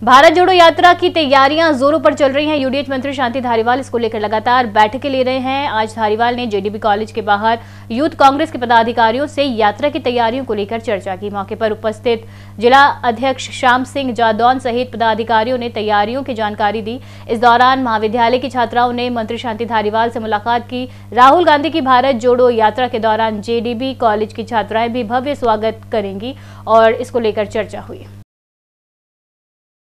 भारत जोड़ो यात्रा की तैयारियां जोरों पर चल रही हैं। यूडीएच मंत्री शांति धारीवाल इसको लेकर लगातार बैठकें ले रहे हैं। आज धारीवाल ने जेडीबी कॉलेज के बाहर यूथ कांग्रेस के पदाधिकारियों से यात्रा की तैयारियों को लेकर चर्चा की। मौके पर उपस्थित जिला अध्यक्ष श्याम सिंह जादौन सहित पदाधिकारियों ने तैयारियों की जानकारी दी। इस दौरान महाविद्यालय की छात्राओं ने मंत्री शांति धारीवाल से मुलाकात की। राहुल गांधी की भारत जोड़ो यात्रा के दौरान जेडीबी कॉलेज की छात्राएं भी भव्य स्वागत करेंगी और इसको लेकर चर्चा हुई।